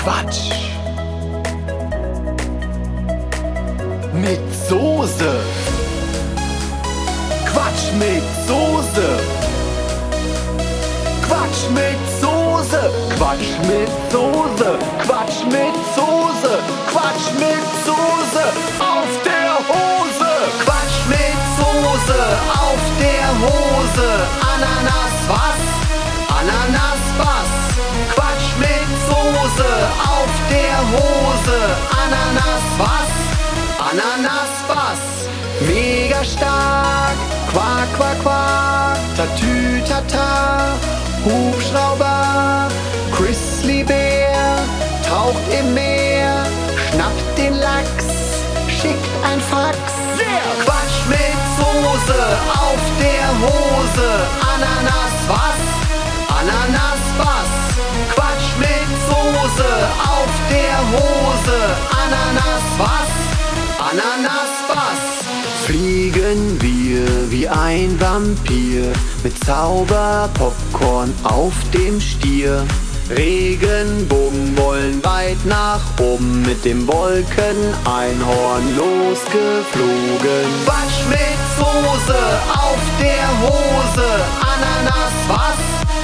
Quatsch mit Soße. Quatsch mit Soße. Quatsch mit Soße. Quatsch mit Soße. Quatsch mit Soße. Quatsch mit Soße auf der Hose. Quatsch mit Soße auf der Hose. Ananas was? Ananas was? Quatsch mit Soße auf der Hose. Ananas was? Ananas was? Mega stark. Quack, quack, quack. Tatü, tata. Hubschrauber. Grizzly Bär taucht im Meer. Schnappt den Lachs. Schickt ein Fax. Yeah. Quatsch mit Soße auf der Hose. Ananas was? Ananas was? Quatsch mit Soße auf der Hose. Ananas was? Ananas was? Fliegen wir wie ein Vampir mit Zauberpopcorn auf dem Stier. Regenbogen wollen weit nach oben, mit dem Wolkeneinhorn losgeflogen. Quatsch mit Soße auf der Hose. Ananas was?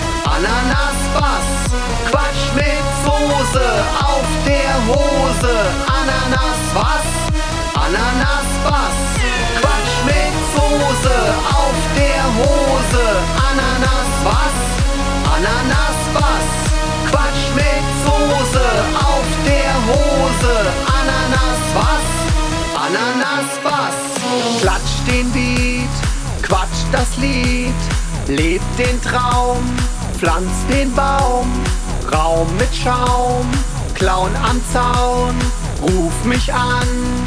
Ananas was? Quatsch mit Soße auf der Hose. Ananas was? Ananas was? Quatsch mit Soße auf der Hose. Ananas was? Ananas was? Quatsch mit Soße auf der Hose. Ananas was? Ananas was? Klatscht den Beat, quatscht das Lied, lebt den Traum, pflanzt den Baum, Raum mit Schaum, Clown am Zaun, ruf mich an.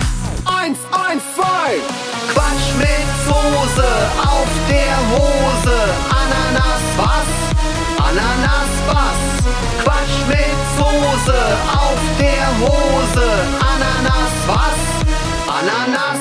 1, 1, 2. Quatsch mit Soße auf der Hose. Ananas was? Ananas was? Quatsch mit Soße auf der Hose. Ananas was? Ananas